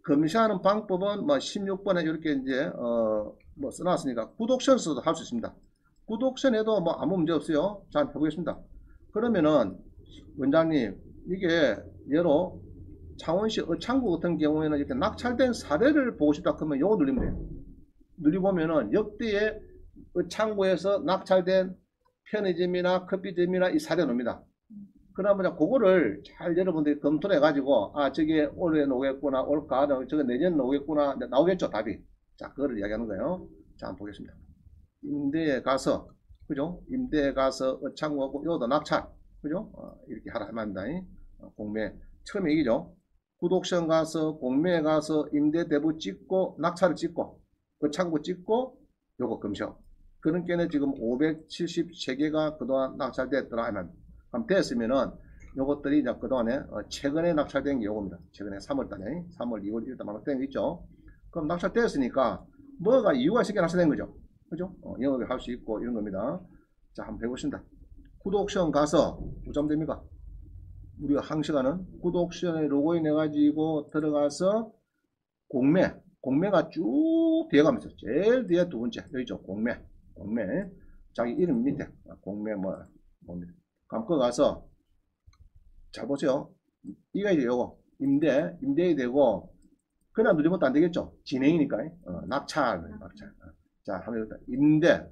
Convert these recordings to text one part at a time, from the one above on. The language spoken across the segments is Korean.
검시하는 방법은 뭐 16번에 이렇게 이제 뭐 써놨으니까 굿옵션서도 할 수 있습니다. 굿옵션에도 뭐 아무 문제 없어요. 자, 해보겠습니다. 그러면은 원장님 이게 예로 창원시 어창구 같은 경우에는 이렇게 낙찰된 사례를 보고 싶다 그러면 요거 누르면 돼요. 누리보면은 역대의 어창구에서 낙찰된 편의점이나 커피점이나 이 사례 놉니다. 그러면 그거를 잘 여러분들이 검토를 해가지고 아 저게 올해 나오겠구나 올까 저게 내년 나오겠구나 나오겠죠 답이. 자 그거를 이야기하는 거예요. 자 한번 보겠습니다. 임대에 가서 그죠? 임대에 가서 어창구하고 요도 낙찰 그죠? 이렇게 하라 합니다. 공매 처음에 얘기죠. 굿옵션 가서 공매에 가서 임대 대부 찍고 낙찰을 찍고 어창구 찍고 요거 검셔. 그런 게는 지금 573개가 그동안 낙찰됐더라 하면 됐으면은 요것들이 이제 그동안에 최근에 낙찰된 게 요겁니다. 최근에 3월달에 3월 2월 1월 낙찰된 게 있죠. 그럼 낙찰됐으니까 뭐가 이유가 있으니까 낙찰된 거죠. 그죠? 영업을 할 수 있고 이런 겁니다. 자 한번 해보신다. 굿옵션 가서 뭐점 됩니까? 우리가 항시가는 굿옵션에 로그인 해가지고 들어가서 공매가 쭉 뒤에 가면서 제일 뒤에 두 번째 여기 있죠. 공매 자기 이름 밑에 공매 뭡니다. 감고 가서 잘 보세요. 이거 이제 요거 임대이 되고 그냥 누리면 안 되겠죠. 진행이니까 낙찰. 자 하면 임대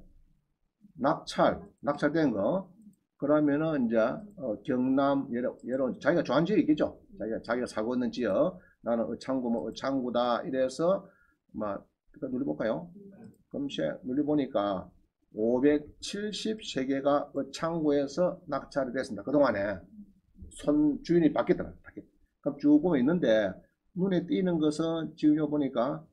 낙찰된 거 그러면은 이제 경남 예로 자기가 좋아하는 지역 있겠죠. 자기가 살고 있는 지역 나는 어창구다 이래서 막 누려볼까요? 검색 눌러보니까 573개가 어창구에서 낙찰이 됐습니다. 그동안에 주인이 바뀌었더라. 그럼 쭉 보면 있는데 눈에 띄는 것은 지금 요 보니까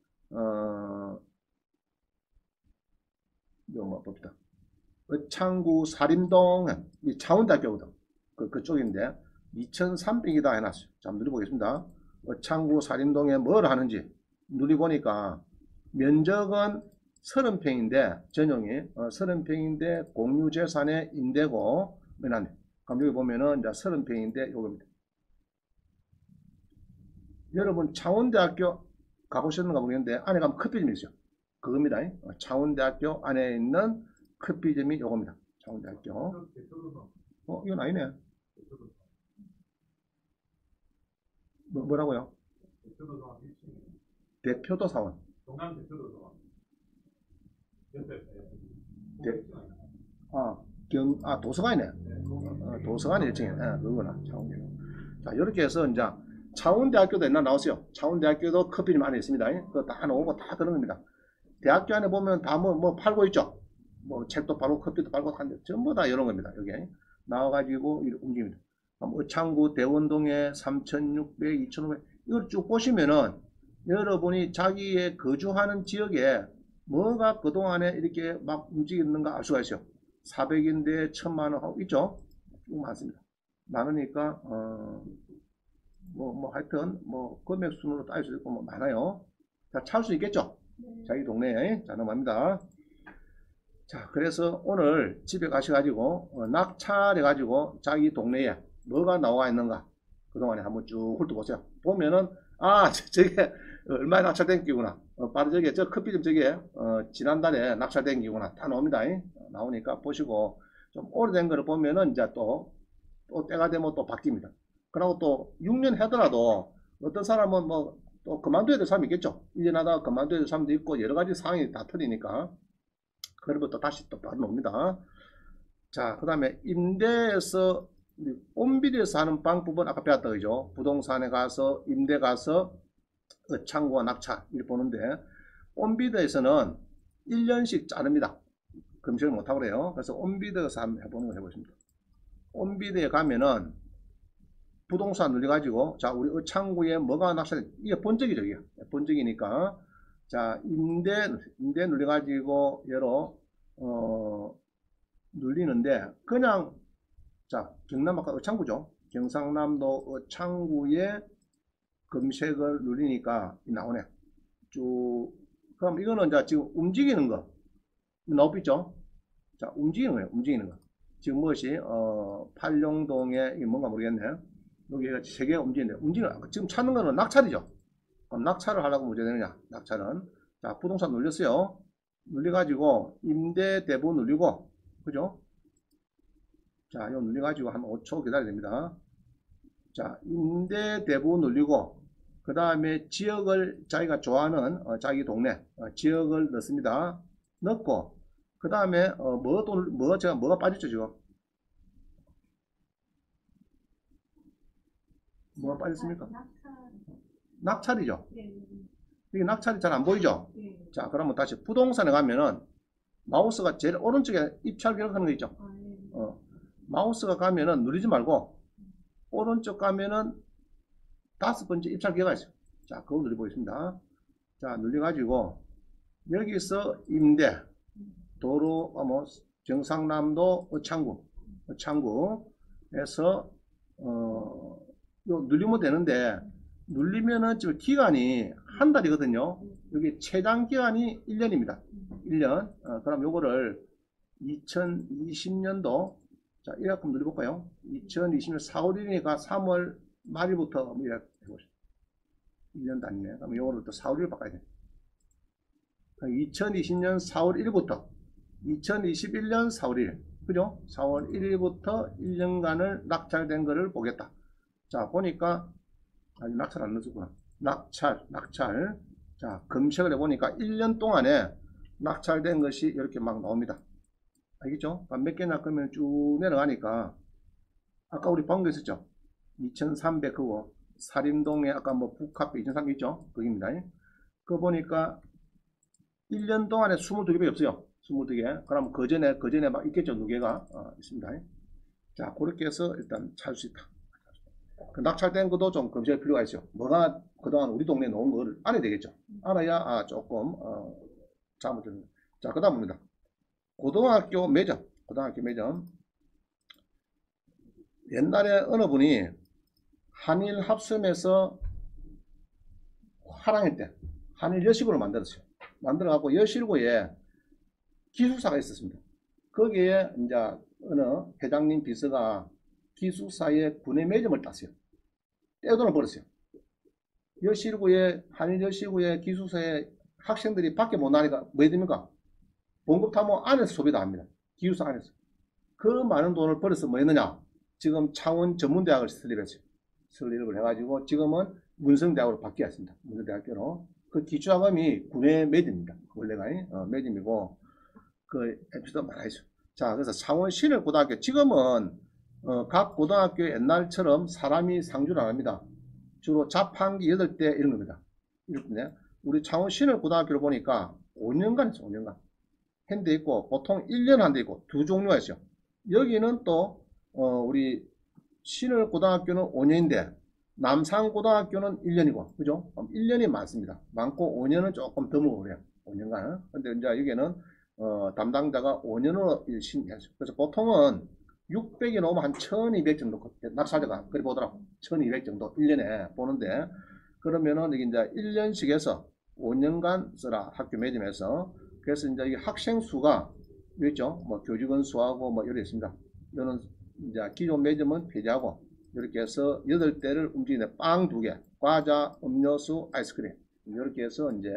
뭐 봅시다. 어창구 사림동 이 창원대학교거든. 그쪽인데 2300이다 해놨어요. 자 한번 누려보겠습니다. 어창구 사림동에 뭘 하는지 누려보니까 면적은 30평인데 전용이 30평인데 공유재산의 임대고 그럼 여기 보면은 이제 30평인데 요겁니다. 여러분 창원대학교 가보셨는가 모르겠는데 안에 가면 커피점이 있어요. 그겁니다. 창원대학교 안에 있는 커피점이 요겁니다. 창원대학교. 이건 아니네. 뭐라고요? 대표도 사원. 동남 대표도 사원. 도서관이네. 도서관이 1층에. 그거구나. 창원대학교. 자, 이렇게 해서 이제 창원대학교도 옛날 나왔어요. 창원대학교도 커피점 안에 있습니다. 그거 다 나오고 다 그런 겁니다. 대학교 안에 보면 다 뭐 팔고 있죠. 뭐 책도 팔고 커피도 팔고 한데 전부 다 이런 겁니다. 여기 나와가지고 이렇게 움직입니다. 어창구 대원동에 3600, 2500 이걸 쭉 보시면은 여러분이 자기의 거주하는 지역에 뭐가 그동안에 이렇게 막 움직이는가 알 수가 있어요. 400인데 1000만원 하고 있죠. 쭉 많습니다. 많으니까 하여튼 금액 순으로 따질 수 있고 뭐 많아요. 자, 찾을 수 있겠죠? 자기 동네에. 자, 넘어갑니다. 자, 그래서 오늘 집에 가셔가지고 낙찰해가지고 자기 동네에 뭐가 나와 있는가 그동안에 한번 쭉 훑어보세요. 보면은 저게 얼마에 낙찰된 기구나. 바로 저게 저 커피점 저게 지난달에 낙찰된 기구나 다 나옵니다. 나오니까 보시고 좀 오래된 거를 보면은 이제 또 때가 되면 또 바뀝니다. 그리고 또 6년 하더라도 어떤 사람은 또 그만둬야 될 사람이 있겠죠. 1년 하다가 그만둬야 될 사람도 있고 여러 가지 상황이 다 틀리니까 그러면 또 다시 또 바로 옵니다. 자, 그 다음에 임대에서 온비례에서 하는 방법은 아까 배웠다 그죠? 부동산에 가서 임대 가서 창구와 낙찰 이렇게 보는데 온비례에서는 1년씩 자릅니다. 검색을 못하고 그래요. 그래서 온비례에서 한번 해보는 거 해보겠습니다. 온비례에 가면은 부동산 눌려가지고 자 우리 어창구에 뭐가 낙찰 이게 본적이죠. 이게 본적이니까 자 임대 눌려가지고 얘로 눌리는데 그냥 자 경남 아까 어창구죠. 경상남도 어창구에 검색을 누리니까 나오네. 쭉 그럼 이거는 자 지금 움직이는 거 나오죠. 자 움직이는 거예요. 움직이는 거. 지금 무엇이 팔룡동에 이게 뭔가 모르겠네. 여기가 세 개가 움직이는데 움직이는 지금 찾는 거는 낙찰이죠. 그럼 낙찰을 하려고 문제 되느냐? 낙찰은. 자, 부동산 눌렸어요. 눌려가지고, 임대 대부 눌리고, 그죠? 자, 이거 눌려가지고 한 5초 기다려야 됩니다. 자, 임대 대부 눌리고, 그 다음에 지역을 자기가 좋아하는, 자기 동네, 지역을 넣습니다. 넣고, 그 다음에, 뭐가 빠졌죠, 지금? 뭐가 빠졌습니까? 낙찰이죠. 이게 낙찰이 잘 안 보이죠? 자, 그러면 다시 부동산에 가면은 마우스가 제일 오른쪽에 입찰 기록하는 거 있죠? 마우스가 가면은 누르지 말고 오른쪽 가면은 5번째 입찰 기회가 있어요. 자, 그거 누려보겠습니다. 자, 눌려가지고 여기서 임대 도로 뭐 경상남도 어창구에서 요 누르면 되는데 눌리면은 지금 기간이 한 달이거든요. 여기 최장 기간이 1년입니다. 1년. 그럼 요거를 2020년도 자, 이렇게 눌러볼까요? 2020년 4월 1일이니까 3월 말일부터 이렇게 해보시죠. 1년 단위네. 그럼 요거를 또 4월 1일 바꿔야 돼. 2020년 4월 1일부터 2021년 4월 1일. 그죠? 4월 1일부터 1년간을 낙찰된 거를 보겠다. 자, 보니까 아니, 낙찰 안 넣었구나. 낙찰. 자, 검색을 해보니까 1년 동안에 낙찰된 것이 이렇게 막 나옵니다. 알겠죠? 몇 개나 그러면 쭉 내려가니까 아까 우리 본 거 있었죠? 2300 그거 사림동에 아까 뭐 북카페 2300 있죠? 거기입니다. 그거 보니까 1년 동안에 22개밖에 없어요. 22개. 그럼 그 전에 막 있겠죠? 2개가 있습니다. 자, 그렇게 해서 일단 찾을 수 있다. 그 낙찰된 것도 좀 검색할 필요가 있어요. 뭐가 그동안 우리 동네에 놓은 거를 알아야 되겠죠. 알아야 조금 잘못된. 자, 그 다음입니다. 고등학교 매점. 옛날에 어느 분이 한일 합섬에서 화랑일 때 한일 여시구를 만들었어요. 만들어갖고 여시구에 기숙사가 있었습니다. 거기에 이제 어느 회장님 비서가 기숙사에 구내 매점을 땄어요. 떼돈을 벌었어요. 여시구에 한일 여시구에 기숙사에 학생들이 밖에 못 나니까 뭐 해야 됩니까? 봉급타모 안에서 소비도 합니다. 기숙사 안에서. 그 많은 돈을 벌어서 뭐 했느냐? 지금 창원 전문대학을 설립했어요. 설립을 해가지고 지금은 문성대학으로 바뀌었습니다. 문성대학교로. 그 기초자금이 구내 매점입니다. 원래가 매점이고 그 에피소드 많아 있어요. 자, 그래서 창원 신일고등학교 지금은 각 고등학교 옛날처럼 사람이 상주를 안 합니다. 주로 자판기 8대 이런 겁니다. 이렇게 우리 창원 신일고등학교를 보니까 5년간 했어요. 5년간. 한 대 있고 보통 1년 한 대 있고 두 종류가 있어요. 여기는 또 우리 신을고등학교는 5년인데 남산고등학교는 1년이고 그죠? 1년이 많습니다. 많고 5년은 조금 더 먹어요. 5년간. 근데 이제 여기는 담당자가 5년으로 일신했어요. 그래서 보통은 600이 넘으면 한 1200 정도 낙찰자가 그리 보더라고. 1200 정도 1년에 보는데 그러면은 여기 이제 1년씩 해서 5년간 써라 학교 매점에서. 그래서 이제 이 학생 수가 있죠. 뭐 교직원 수하고 뭐 이렇게 있습니다. 이거는 이제 기존 매점은 폐지하고 이렇게 해서 8대를 움직이는 빵 2개, 과자, 음료수, 아이스크림 이렇게 해서 이제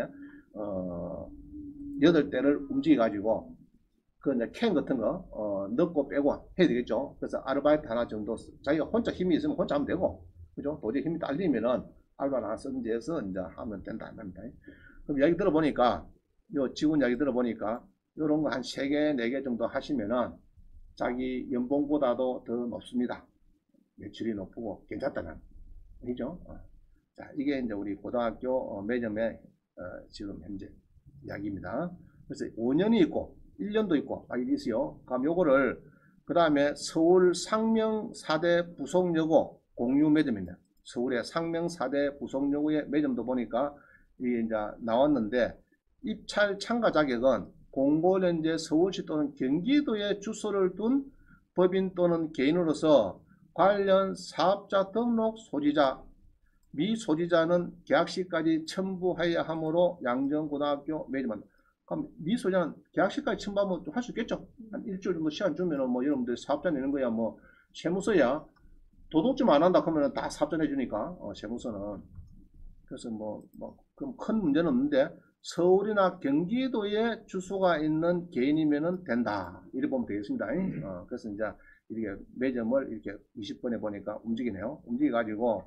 8대를 움직여 가지고 그 이제 캔 같은 거 넣고 빼고 해야 되겠죠. 그래서 아르바이트 하나 정도 자기가 혼자 힘이 있으면 혼자 하면 되고 그죠? 도저히 힘이 딸리면은 아르바이트 하나 선지해서 이제 하면 된다 합니다. 그럼 이야기 들어보니까 요 직원 이야기 들어보니까 이런 거 한 3개, 4개 정도 하시면은 자기 연봉보다도 더 높습니다. 매출이 높고 괜찮다는 얘기죠. 자, 이게 이제 우리 고등학교 매점의 지금 현재 이야기입니다. 그래서 5년이 있고 1년도 있고 이게 있어요. 그럼 요거를 그 다음에 서울 상명 4대 부속여고 공유 매점입니다. 서울의 상명 4대 부속여고의 매점도 보니까 이게 이제 나왔는데 입찰 참가 자격은 공고연재 서울시 또는 경기도에 주소를 둔 법인 또는 개인으로서 관련 사업자 등록 소지자 미 소지자는 계약시까지 첨부해야 하므로 양정고등학교 매점한다. 그럼 미 소지자는 계약시까지 첨부하면 할 수 있겠죠? 한 일주일 정도 시간 주면은 뭐 여러분들 사업자 내는 거야 뭐 세무서야 도둑질 안 한다 그러면 다 사업자 내주니까 세무서는 그래서 그럼 큰 문제는 없는데 서울이나 경기도에 주소가 있는 개인이면은 된다. 이렇게 보면 되겠습니다. 그래서 이제 이렇게 매점을 이렇게 20번에 보니까 움직이네요. 움직여가지고,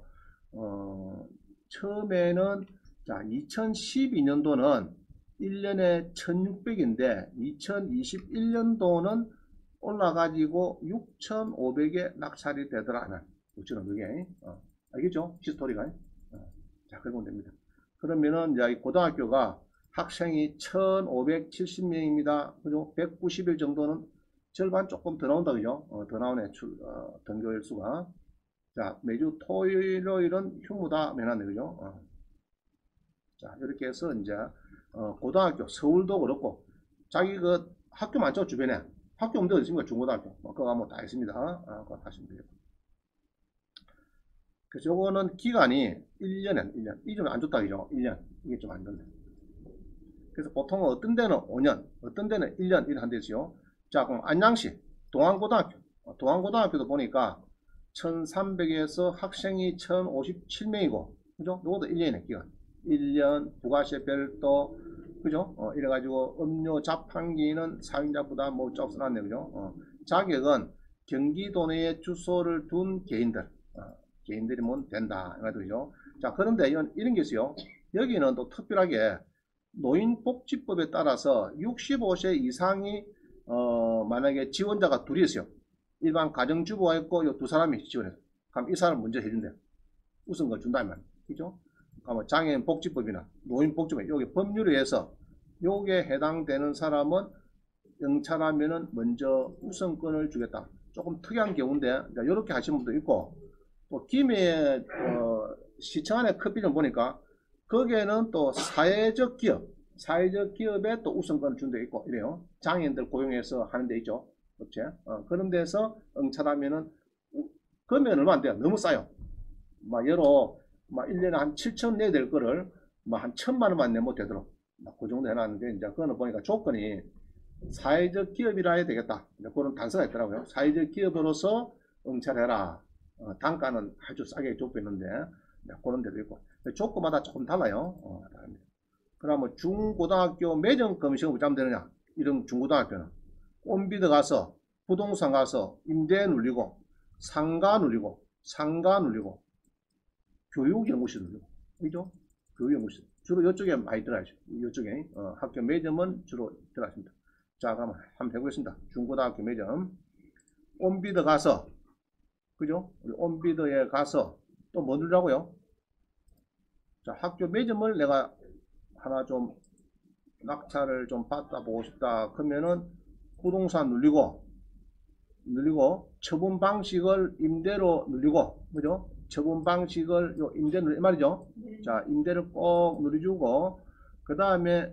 처음에는, 자, 2012년도는 1년에 1600인데, 2021년도는 올라가지고 6500에 낙찰이 되더라. 6500에. 알겠죠? 히스토리가. 자, 그러면 됩니다. 그러면은, 이제 이 고등학교가 학생이 1570명입니다. 그죠? 190일 정도는 절반 조금 더 나온다. 그죠? 더 나오네. 등교일 수가. 자, 매주 토요일, 일요일은 휴무다. 면하네. 그죠? 자, 이렇게 해서 이제, 고등학교, 서울도 그렇고, 자기 그 학교 많죠? 주변에. 학교 없는 데 있습니까? 중고등학교. 그거 뭐 다 있습니다. 그거 하시면 되겠고. 그래서 요거는 기간이 1년에 1년. 이 좀 안 좋다. 그죠? 1년. 이게 좀 안 좋네. 그래서 보통 어떤 데는 5년, 어떤 데는 1년 이렇게 한대지요. 자, 그럼 안양시 동안고등학교. 동안고등학교도 보니까 1300에서 학생이 1057명이고, 그죠? 요것도 1년의 기간. 1년, 부가세 별도, 그죠? 이래가지고 음료 자판기는 사용자보다 뭐 조금 써놨네, 그죠? 자격은 경기도 내에 주소를 둔 개인들. 개인들이면 된다. 그죠? 자, 그런데 이런 게 있어요. 여기는 또 특별하게 노인복지법에 따라서 65세 이상이 만약에 지원자가 둘이 있어요. 일반 가정주부가 있고 요 두 사람이 지원해서 그럼 이 사람 먼저 해준대. 우선 걸 준다 이 말. 그죠? 그러면 장애인 복지법이나 노인 복지법 여기 법률에 의해서 요게 해당되는 사람은 영찰하면은 먼저 우선권을 주겠다. 조금 특이한 경우인데 이렇게 하시는 분도 있고 또 김해 시청 안에 커피점 보니까 거기에는 또 사회적 기업에 또 우선권을 준 데 있고 이래요. 장애인들 고용해서 하는 데 있죠. 업체. 그런 데서 응찰하면은 금액은 얼마 안 돼요. 너무 싸요. 여로 1년에 한 7천 내야 될 거를 한 1,000만 원만 내면 되도록 그 정도 해놨는데 이제 그거는 보니까 조건이 사회적 기업이라 해야 되겠다. 그런 단서가 있더라고요. 사회적 기업으로서 응찰해라. 단가는 아주 싸게 줬고 있는데 그런 데도 있고 조건마다 조금 달라요. 다릅니다. 그러면 중고등학교 매점 검색을 어쩌면 되느냐? 이런 중고등학교는 온비드 가서 부동산 가서 임대 눌리고 상가 눌리고 교육연구실 눌리고 그죠? 교육연구실 주로 이쪽에 많이 들어가죠. 이쪽에 학교 매점은 주로 들어갔습니다. 자, 그럼 한번 해보겠습니다. 중고등학교 매점 온비드 가서 그죠? 우리 온비드에 가서 또 뭐 누르라고요? 자, 학교 매점을 내가 하나 좀 낙찰을 좀 받아보고 싶다. 그러면은 부동산 눌리고 처분 방식을 임대로 눌리고 그죠? 처분 방식을 임대 누리 말이죠. 네. 자, 임대를 꼭 누려주고 그 다음에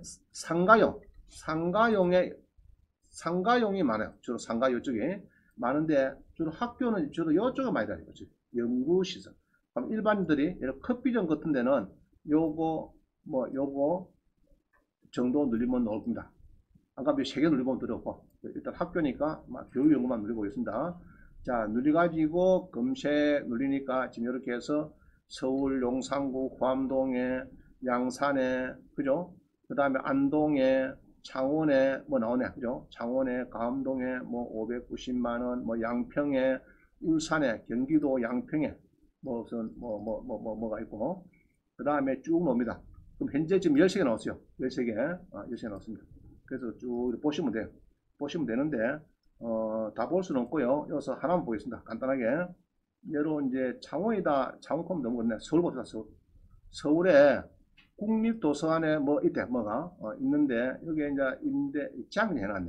상가용이 많아요. 주로 상가 이쪽에 많은데 주로 학교는 주로 이쪽에 많이 다니고 연구시설. 그럼 일반인들이 이런 커피점 같은 데는 요거 정도 누리면 나올 겁니다. 아까 3개 누리면 들었고 일단 학교니까 교육 연구만 누리고 있습니다. 자, 누리가지고 검색 누리니까 지금 이렇게 해서 서울 용산구 구암동에 양산에 그죠? 그 다음에 안동에 창원에 나오네 그죠? 창원에 가암동에 590만원 양평에 울산에 경기도 양평에 뭐가 있고 그 다음에 쭉 나옵니다. 그럼 현재 지금 13개 나왔어요. 13개 나왔습니다. 그래서 쭉 보시면 돼요. 보시면 되는데 다 볼 수는 없고요. 여기서 하나만 보겠습니다. 간단하게 예로 이제 창원이다. 창원컴 너무 그렇네. 서울 봅시다. 서울에 국립도서관에 이때 뭐가 있는데 여기에 이제 임대 장려 해놨네.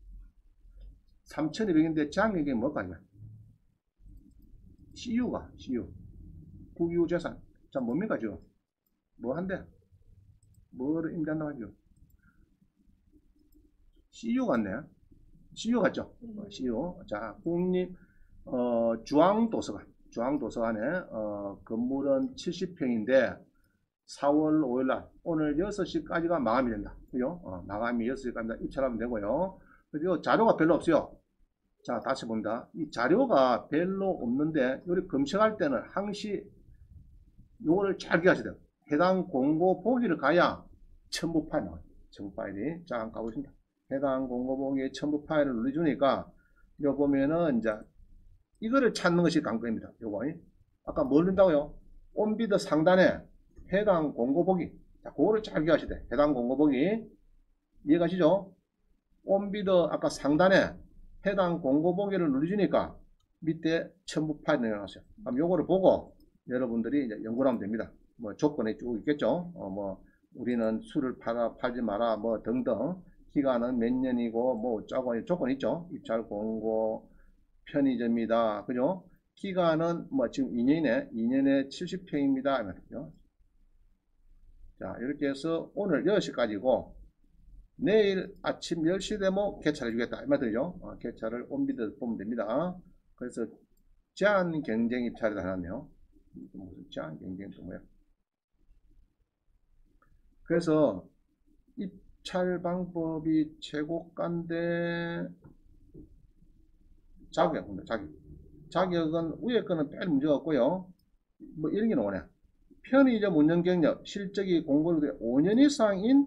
3,200인데 장려이 뭐가 이게 CU가 CU 국유재산. 자, 뭡니까 지금? 뭐 한대? 뭐를 임대한다고 하죠? CU 같네. CU 같죠? CU. 자, 국립 중앙도서관에 건물은 70평인데 4월 5일날 오늘 6시까지가 마감이 된다. 그죠? 마감이 6시까지 입찰하면 되고요. 그리고 자료가 별로 없어요. 자, 다시 봅니다. 이 자료가 별로 없는데 여기 검색할 때는 항시 요거를 잘 기억하셔야 돼요. 해당 공고 보기를 가야 첨부 파일 나와요. 첨부 파일이. 자, 한번 가보겠습니다. 해당 공고 보기에 첨부 파일을 눌러주니까, 이거 보면은, 이제, 이거를 찾는 것이 관건입니다. 요거. 아까 뭘 넣는다고요? 온비드 상단에 해당 공고 보기. 자, 그거를 잘 기억하셔야 돼. 해당 공고 보기. 이해가시죠? 온비드 아까 상단에 해당 공고 보기를 누르시니까 밑에 첨부 파일이 나왔어요. 그럼 요거를 보고 여러분들이 이제 연구를 하면 됩니다. 뭐 조건이 쭉 있겠죠. 뭐 우리는 술을 팔지 마라 뭐 등등. 기간은 몇 년이고 뭐 조건 있죠. 입찰 공고 편의점이다. 그죠? 기간은 뭐 지금 2년에 70평입니다. 자, 이렇게 해서 오늘 6시까지고 내일 아침 10시 되면 개찰해 주겠다. 이 말들이죠. 개찰을 온비드 보면 됩니다. 그래서 제한 경쟁 입찰이다 해놨네요. 무슨 제한 경쟁 또 뭐야? 그래서 입찰 방법이 최고가인데 자격은 위에 거는 별 문제가 없고요. 뭐 이런 게 나오네. 편의점 운영 경력, 실적이 공고돼 5년 이상인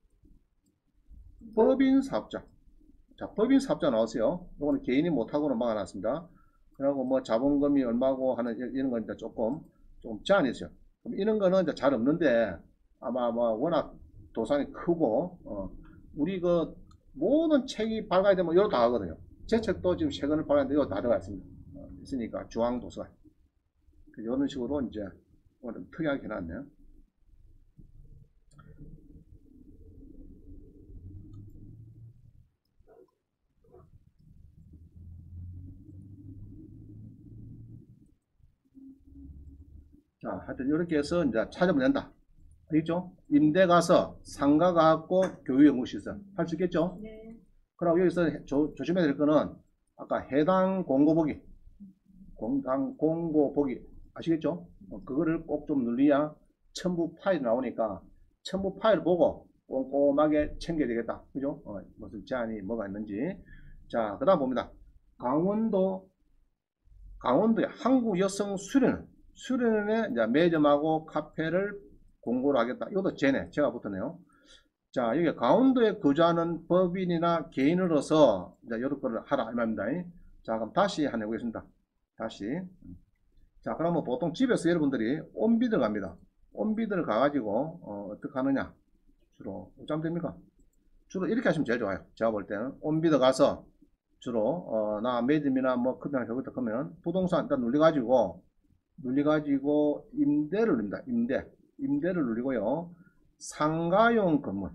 법인 사업자. 자, 법인 사업자 나오세요. 이거는 개인이 못하고는 막아놨습니다. 그리고 뭐 자본금이 얼마고 하는 이런 건 이제 조금 제한이 있어요. 그럼 이런 거는 이제 잘 없는데 아마 뭐 워낙 도산이 크고 우리 그 모든 책이 발간이 되면 이거 다 하거든요. 제 책도 지금 최근에 발간인데 이거 다 들어가 있습니다. 있으니까 중앙도서관. 이런 식으로 이제 오늘 특이하게 해놨네요. 자, 하여튼 이렇게 해서 이제 찾으면 된다. 알겠죠? 임대 가서 상가 갖고 교육 연구시설 할 수 있겠죠? 네. 그리고 여기서 조심해야 될 거는 아까 해당 공고 보기, 공고 보기 아시겠죠? 그거를 꼭 좀 눌러야 첨부 파일 나오니까 첨부 파일 보고 꼼꼼하게 챙겨야 되겠다. 그죠? 무슨 제한이 뭐가 있는지. 자, 그 다음 봅니다. 강원도의 한국 여성 수련회 이제 매점하고 카페를 공고를 하겠다. 이것도 제가 붙었네요. 자, 여기 강원도에 거주하는 법인이나 개인으로서 이제 여러 거를 하라 이 말입니다. 자, 그럼 다시 한번 해보겠습니다. 다시. 자, 그러면 보통 집에서 여러분들이 온비드 갑니다. 온비드를 가가지고 어떻게 하느냐? 주로 어쩌면 됩니까? 주로 이렇게 하시면 제일 좋아요. 제가 볼 때는 온비드 가서 주로 나 매점이나 뭐 크게 하겠다 그러면 부동산 일단 눌러가지고 임대를 누릅니다. 임대를 누르고요. 상가용 건물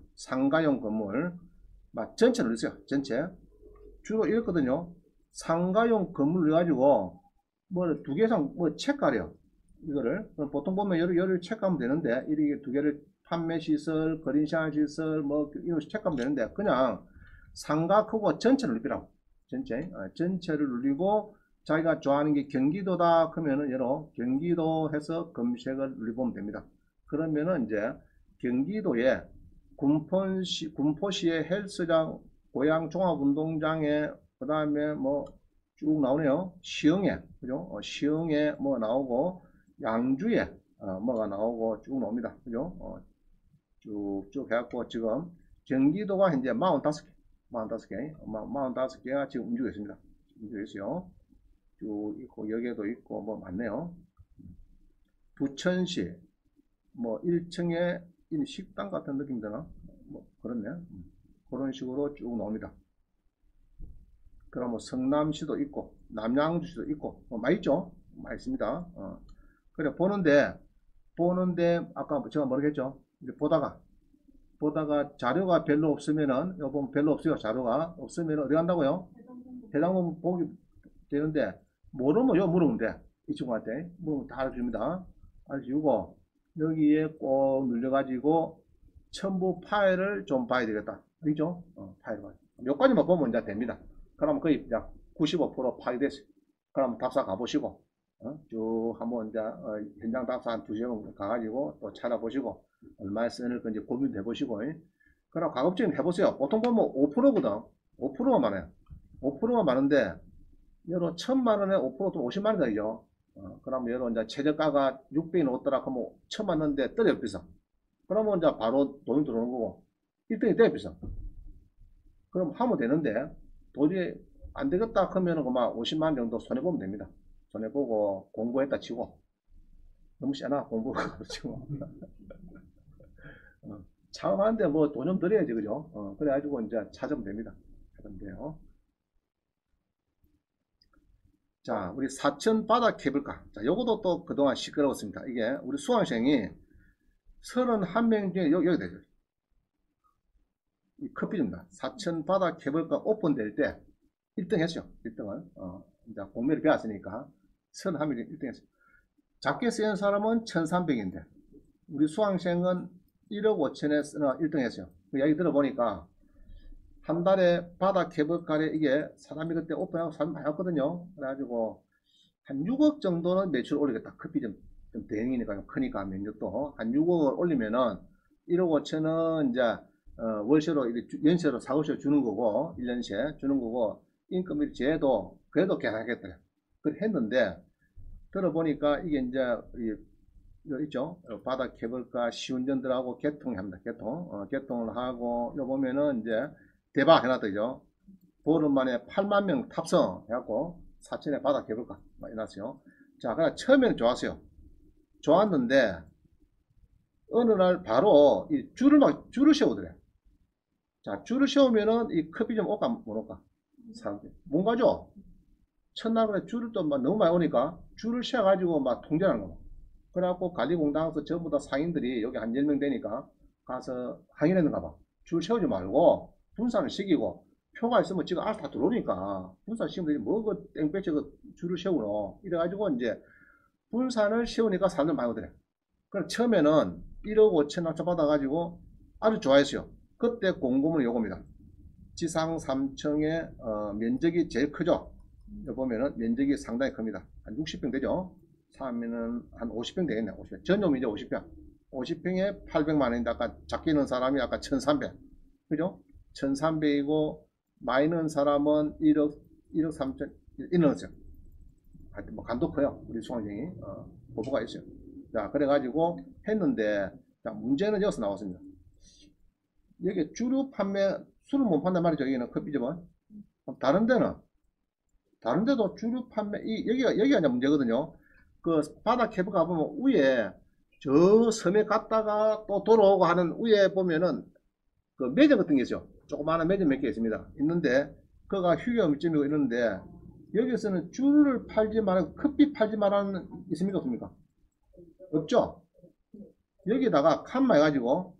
전체 누르세요. 전체 주로 이렇거든요. 상가용 건물 눌러가지고 뭐 두 개 이상 뭐 체크하래요. 이거를 보통 보면 열을 체크하면 되는데 이렇게 두 개를 판매 시설, 거래시장 시설 뭐 이런 체크하면 되는데 그냥 상가 크고 전체를 누르라고. 전체를 누르고 자기가 좋아하는 게 경기도다 그러면은 경기도 해서 검색을 눌러보면 됩니다. 그러면은 이제 경기도에 군포시의 헬스장, 고양 종합운동장에 그 다음에 뭐 쭉 나오네요. 시흥에 그죠? 시흥에 뭐 나오고 양주에 뭐가 나오고 쭉 나옵니다. 그죠? 쭉쭉 해갖고 지금 경기도가 현재 45개가 지금 움직이고 있습니다. 움직이고 있어요. 쭉 있고 여기에도 있고 뭐 많네요. 부천시 뭐 1층에 식당 같은 느낌 드나? 뭐 그렇네. 그런 식으로 쭉 나옵니다. 그럼 뭐 성남시도 있고 남양주시도 있고 뭐 많이 있죠? 많이 있습니다. 그래 보는데 아까 제가 모르겠죠? 이제 보다가 자료가 별로 없으면은 여기 보면 별로 없어요. 자료가 없으면 어디 간다고요? 해당 보기 되는데 모르면 요 물으면 돼. 이 친구한테 물으면 다 알려줍니다. 알려주고 여기에 꼭 눌러가지고 첨부 파일을 좀 봐야 되겠다. 그죠? 파일 봐요. 여기까지만 보면 이제 됩니다. 그럼 거의 95% 파악됐어요. 그럼 답사 가보시고 쭉 한번 이제 현장 답사 한 2시간 가가지고 또 찾아보시고 얼마에 쓰는 건지 고민해 보시고 그럼 가급적이면 해보세요. 보통 보면 5%거든. 5%가 많아요. 5%가 많은데 여러 1000만원에 5%도 50만원이죠. 그러면 예를 이제 최저가가 600이 넘었더라 하면 처음 왔는데 떨어 비싸. 그러면 이제 바로 돈이 들어오는 거고 1등이 되게 비싸. 그럼 하면 되는데 도저히 안 되겠다 하면은 그만 50만 원 정도 손해보면 됩니다. 손해보고 공부했다 치고 너무 세나 공부가 치고 창업하는데 뭐 돈 좀 들여야지 그죠? 그래가지고 이제 찾으면 됩니다. 찾으면 돼요. 자, 우리 사천 바다 케이블카. 자, 요것도 또 그동안 시끄러웠습니다. 이게 우리 수강생이 31명 중에 여기 되죠. 이 커피입니다. 사천 바다 케이블카 오픈될 때 1등 했죠. 1등을. 이제 공매를 배웠으니까 31명 중에 1등 했어요. 작게 쓰인 사람은 1300인데 우리 수강생은 1억 5천에 쓰나 1등 했어요. 그 이야기 들어보니까 한 달에 바다 케이블카에 이게 사람이 그때 오픈하고 사람 많이 왔거든요. 그래가지고 한 6억 정도는 매출 올리겠다. 커피 좀 대행이니까 좀 크니까 면적도 한 6억을 올리면은 1억 5천은 이제 월세로 연세로 사고세 주는 거고 1년새 주는 거고 인건비 제도 그래도 계산하겠다. 그걸 했는데 들어보니까 이게 이제 여기 있죠. 바다 케이블카 시운전들하고 개통합니다. 개통을 하고 요 보면은 이제 대박 해놨더죠. 보름 만에 8만 명 탑승 해갖고 사천에 바다 케이블카 해놨어요. 자, 그냥 처음에는 좋았어요. 좋았는데 어느 날 바로 이 줄을 세우더래. 자, 줄을 세우면은 이 커피 좀 올까 못 올까? 사람들 못 가죠. 첫날 그래 줄을 또 막 너무 많이 오니까 줄을 세워가지고 막 통제하는 거. 그래갖고 관리공단에서 전부 다 상인들이 여기 한 10명 되니까 가서 항의했는가 봐. 줄 세우지 말고 분산을 시키고 표가 있으면 지금 알아서 다 들어오니까 분산 시키면 뭐그 땡볕에 그 줄을 세우노. 이래가지고 이제 분산을 세우니까 사람들 많이 오더래. 그럼 처음에는 1억 5천 원짜 받아가지고 아주 좋아했어요. 그때 공고문이 요겁니다. 지상 3층의 면적이 제일 크죠. 여기 보면은 면적이 상당히 큽니다. 한 60평 되죠. 사면은 한 50평 되겠네. 50평. 전용이 이제 50평. 50평에 800만 원인데 아까 작게 넣은 사람이 아까 1300. 그죠? 1300이고 많이 넣은 사람은 1억 3천 1억 넣었어요. 하여튼 뭐 간도 커요. 우리 수강생이 보고가 있어요. 자, 그래가지고 했는데 자, 문제는 여기서 나왔습니다. 여기 주류 판매 술을 못 판단 말이죠. 여기는 커피점은. 다른 데도 주류 판매 여기가 이제 문제거든요. 그 바다 케이블 가보면 위에 저 섬에 갔다가 또 돌아오고 하는 위에 보면은 그 매점 같은 게 있어요. 조그마한 매점 몇 개 있습니다. 있는데 그가 휴게 음식점이고 있는데 여기서는 줄을 팔지 말고 커피 팔지 말라는 있습니까 없습니까? 없죠. 여기다가 칸마 해가지고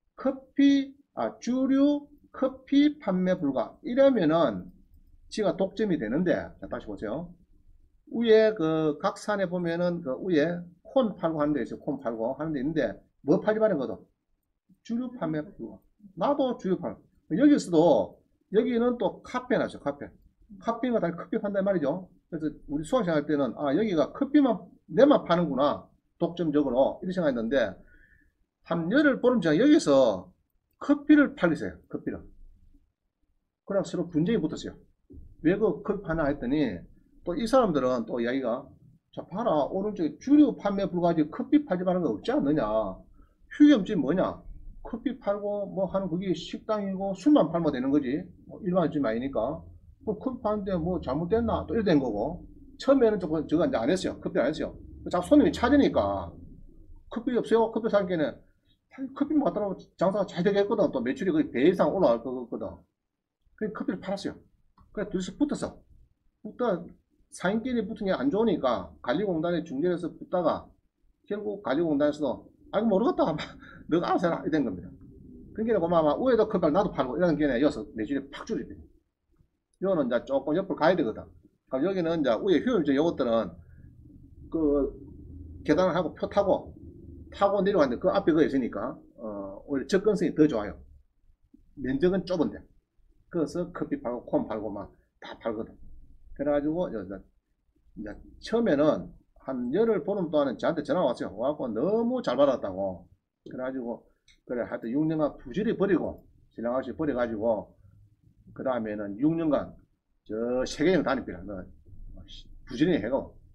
주류 커피 판매 불가 이러면은 지가 독점이 되는데 자, 다시 보세요. 위에 그 각 산에 보면은 그 위에 콘 팔고 하는 데 있어요. 콘 팔고 하는 데 있는데 뭐 팔지 말은 거든 주류 판매 불가. 나도 주류 판매. 여기서도 여기는 또 카페 나죠. 카페가 다 커피 판단 말이죠. 그래서 우리 수학생 할 때는 여기가 커피만 내만 파는구나 독점적으로 이렇게 생각했는데 한 열흘 보름 전에 여기서 커피를 팔리세요. 커피를. 그럼 서로 분쟁이 붙었어요. 왜 그 커피 파나 했더니 또 이 사람들은 또 이야기가 자 봐라 오른쪽에 주류 판매 불가지 커피 팔지 말는 거 없지 않느냐. 휴게음식 뭐냐. 커피 팔고 뭐 하는 그게 식당이고 술만 팔면 되는 거지. 일반적인 아니니까. 커피 파는데 뭐 잘못됐나 또 이래 된 거고. 처음에는 저거 이제 안 했어요. 커피 안 했어요. 자꾸 손님이 찾으니까 커피 없어요. 커피 살 게는 커피 먹다가 장사가 잘 되겠거든. 또 매출이 거의 배 이상 올라갈 거거든. 그래서 커피를 팔았어요. 그래서 둘이서 붙었어. 사인끼리 붙은 게 안 좋으니까 관리공단에 중재해서 붙다가 결국 관리공단에서도 이거 모르겠다. 너가 알아서 해라. 이런 겁니다. 그러니까 고마마 위에도 커피를 나도 팔고 이런 게네 여기서 매출이 팍 줄입니다. 이거는 이제 조금 옆으로 가야 되거든. 그럼 여기는 이제 위에 효율적 요것들은 그 계단을 하고 표 타고 내려가는데 그 앞에 그거 있으니까 오히려 접근성이 더 좋아요. 면적은 좁은데 그래서 커피 팔고 콘 팔고 막 다 팔거든. 그래가지고 이제 처음에는 한 열흘 보름 동안은 저한테 전화 왔어요. 와갖고 너무 잘 받았다고. 그래가지고 그래 하여튼 6년간 부지런히 버리고 신랑 아저씨 버려가지고 그 다음에는 6년간 저 세계여행 다닙니다. 부지런히 해고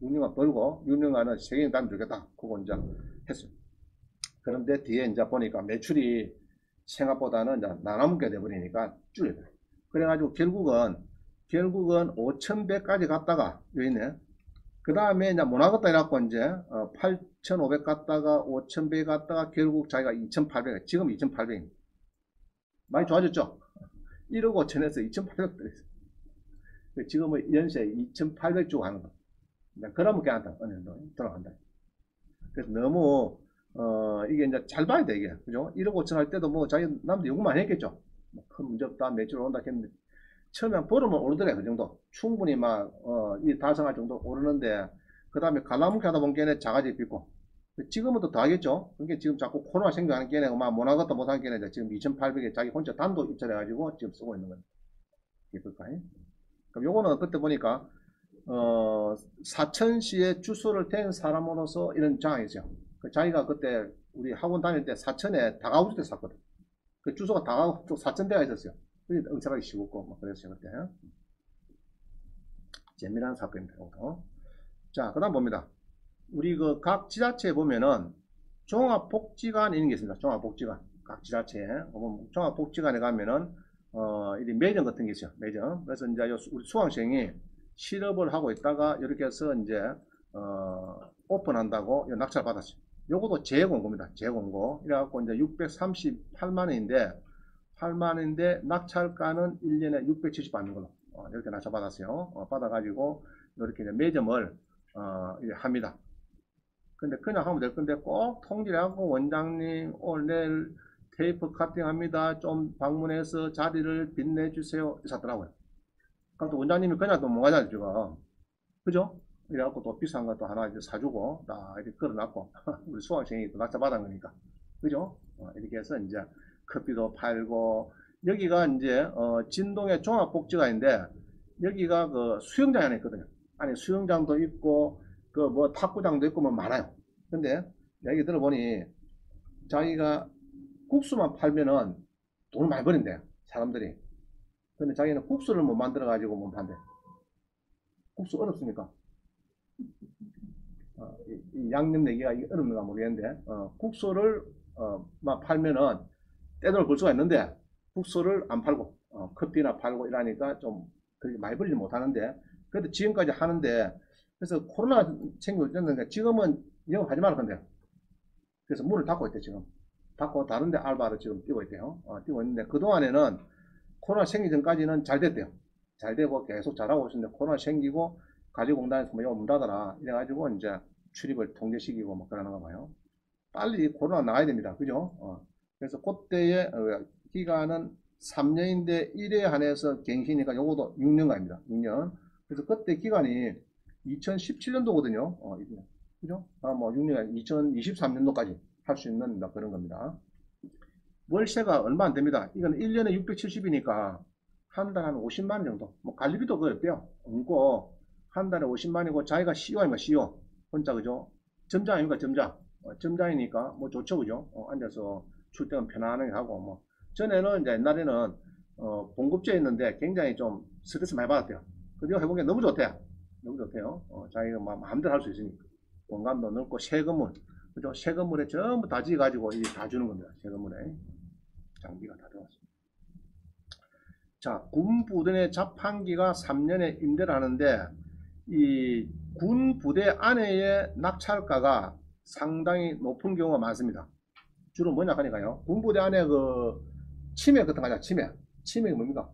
6년간 벌고 6년간은 세계인 담이 주겠다. 그거 이제 했어요. 그런데 뒤에 이제 보니까 매출이 생각보다는 이제 나눠먹게 돼버리니까 줄여요. 그래가지고 결국은 5,100까지 갔다가 여기 있네. 그 다음에 이제 못 하겠다 이래갖고 이제 8,500 갔다가 5,100 갔다가 결국 자기가 2,800, 지금 2,800입니다. 많이 좋아졌죠? 1억 5천에서 2,800 들어있어요. 지금은 연세 2,800 주고 하는 거. 그러면 괜찮다. 어느 정도 들어간다. 그래서 너무 이게 이제 잘 봐야 돼 이게. 그죠? 1억 5천 할 때도 뭐 자기 남들 연구 많이 했겠죠. 뭐 큰 문제 없다, 매출 온다 했는데 처음에 보름은 오르더래. 그 정도. 충분히 막 이 달성할 정도 오르는데 그 다음에 갈라뭉게 하다 보면 걔네 작아지 빚고 지금은 또 더 하겠죠. 그게 지금 자꾸 코로나 생겨하는 걔네 막 못하겠다 못하는 걔네 지금 2,800에 자기 혼자 단독 입찰해가지고 지금 쓰고 있는 거예요. 그럼 요거는 그때 보니까 사천시에 주소를 댄 사람으로서 이런 장이 있어요. 자기가 그때 우리 학원 다닐 때 사천에 다가구 때 샀거든. 그 주소가 다가구 쪽 사천대가 있었어요. 그게 응찰하기 쉬웠고 뭐 그랬어요 그때. 재미난 사건입니다. 자, 그 다음 봅니다. 우리 그 각 지자체에 보면은 종합복지관 이런 게 있습니다. 종합복지관. 각 지자체에. 종합복지관에 가면은, 이 매점 같은 게 있어요. 매점. 그래서 이제 우리 수강생이 실업을 하고 있다가 이렇게 해서 이제, 오픈한다고 낙찰 받았어요. 요것도 재공고입니다. 재공고. 이래갖고 이제 638만원인데, 8만원인데 낙찰가는 1년에 670 받는 걸로. 이렇게 낙찰 받았어요. 받아가지고, 이렇게 이제 매점을, 이제 합니다. 근데 그냥 하면 될 건데 꼭 통지를 하고 원장님 오늘 내일 테이프 카팅합니다. 좀 방문해서 자리를 빛내주세요. 이러더라고요. 그럼 또 원장님이 그냥 또 뭐가잖아요 지금. 그죠? 이래갖고 또 비싼 것도 하나 이제 사주고 다 이렇게 걸어놨고 우리 수강생이 또 낙찰 받은 거니까. 그죠? 이렇게 해서 이제 커피도 팔고 여기가 이제 진동의 종합복지관인데 여기가 그 수영장이 하나 있거든요. 안에 수영장도 있고 그 뭐 탁구장도 있고 뭐 많아요. 근데 얘기 들어보니 자기가 국수만 팔면은 돈을 많이 버린대 사람들이. 근데 자기는 국수를 못 만들어 가지고 못 판대. 국수 어렵습니까? 이 양념 내기가 어렵는가 모르겠는데 국수를 막 팔면은 떼돈을 벌 수가 있는데 국수를 안 팔고 커피나 팔고 이러니까 좀 그렇게 많이 벌지 못하는데 그래도 지금까지 하는데 그래서 코로나 생겼는데 지금은 영업하지 말을 건데요. 그래서 문을 닫고 있대 지금. 닫고 다른데 알바를 지금 뛰고 있대요. 뛰고 있는데 그동안에는 코로나 생기 전까지는 잘 됐대요. 잘 되고 계속 잘하고 있었는데 코로나 생기고 가지공단에서 뭐 문 닫아라 이래가지고 이제 출입을 통제시키고 뭐 그러는가 봐요. 빨리 코로나 나가야 됩니다. 그죠? 그래서 그때의 기간은 3년인데 1회 한해서 갱신이니까 요것도 6년간입니다. 6년. 그래서 그때 기간이 2017년도거든요. 그죠? 뭐 6년, 2023년도까지 할 수 있는 그런 겁니다. 월세가 얼마 안 됩니다. 이건 1년에 670이니까 한 달 한 50만원 정도. 뭐 관리비도 그랬대요. 없고 한 달에 50만원이고 자기가 CEO 아닙니까? CEO. 혼자 그죠? 점장 아닙니까? 점장. 점장이니까 뭐 좋죠. 그죠? 앉아서 출퇴근 편안하게 하고 뭐. 전에는 이제 옛날에는 봉급제 있는데 굉장히 좀 스트레스 많이 받았대요. 그죠? 해보기엔 너무 좋대요. 너무 좋대요. 자기가 마음대로 할 수 있으니까. 공간도 넓고 세건물. 그죠? 세건물에 전부 다 지어가지고 다 주는 겁니다. 세건물에. 장비가 다 들어왔습니다. 자, 군부대 내 자판기가 3년에 임대를 하는데 이 군부대 안에의 낙찰가가 상당히 높은 경우가 많습니다. 주로 뭐냐 하니까요. 군부대 안에 그 치맥 같은 거 하잖아. 치맥이 뭡니까?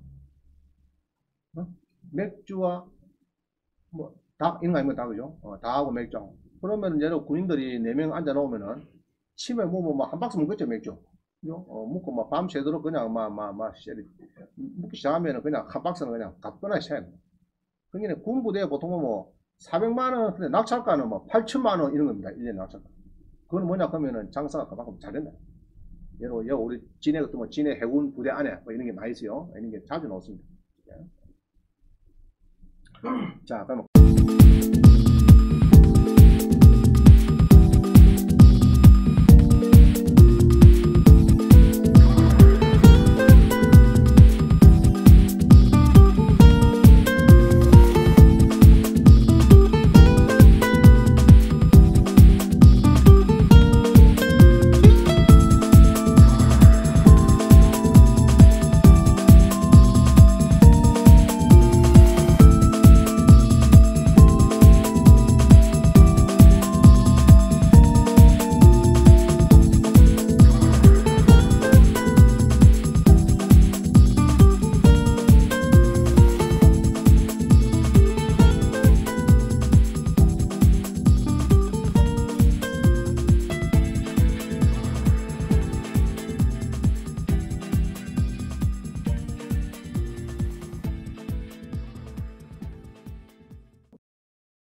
맥주와 뭐 닭 이런 거 아닙니까? 다 그죠? 닭하고 맥주. 그러면 예를 군인들이 4명 앉아 놓으면은 치맥 뭐 한 박스 먹겠죠 맥주. 그죠? 먹고 막 밤새도록 그냥 먹기 시작하면은 그냥 한 박스는 그냥 가뿐하게 쳐야 됩니다. 그러니까 군부대에 보통 뭐 400만원 근데 낙찰가는 뭐 8천만원 이런 겁니다. 1년에 낙찰가. 그건 뭐냐 그러면은 장사가 그만큼 잘 된다. 예를 우리 진해 같은 뭐 진해 해군 부대 안에 뭐 이런 게 많이 있어요. 이런 게 자주 나왔습니다. 자, 그러면